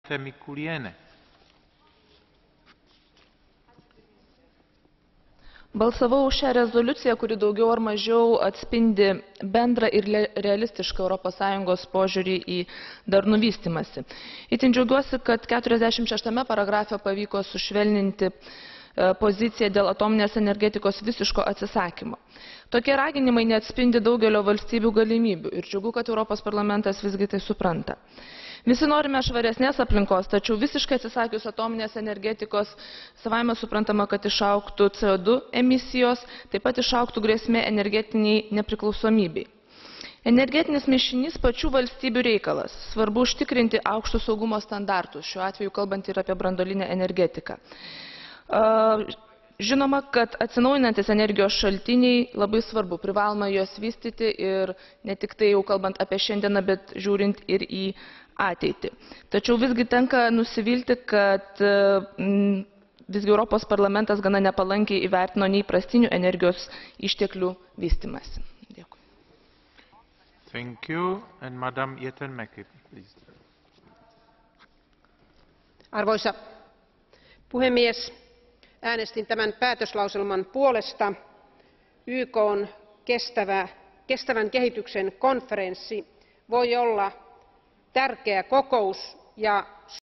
Mikulienė. Balsavau už šią rezoliuciją, kuri daugiau ar mažiau atspindi bendrą ir realistišką ES požiūrį į darnų vystymąsi. Itin džiaugiuosi, kad 46 paragrafe pavyko sušvelninti poziciją dėl atominės energetikos visiško atsisakymo. Tokie raginimai neatspindi daugelio valstybių galimybių ir džiugu, kad Europos parlamentas visgi tai supranta. Visi norime švaresnės aplinkos, tačiau visiškai atsisakius atominės energetikos savaime suprantama, kad išaugtų CO2 emisijos, taip pat išaugtų grėsmė energetiniai nepriklausomybei. Energetinis mišinys pačių valstybių reikalas. Svarbu užtikrinti aukštus saugumo standartus, šiuo atveju kalbant ir apie branduolinę energetiką. Žinoma, kad atsinaujinantis energijos šaltiniai labai svarbu, privaloma juos vystyti ir ne tik tai jau kalbant apie šiandieną, bet žiūrint ir į ateitį. Tačiau visgi tenka nusivilti, kad visgi Europos parlamentas gana nepalankiai įvertino neįprastinių energijos išteklių vystymąsi. Dėkui. Thank you. And Madam Jätenmäki, please. Arvoisa puhemies, äänestin tämän päätöslauselman puolesta. YK:n kestävän kehityksen konferenssi voi olla tärkeä kokous ja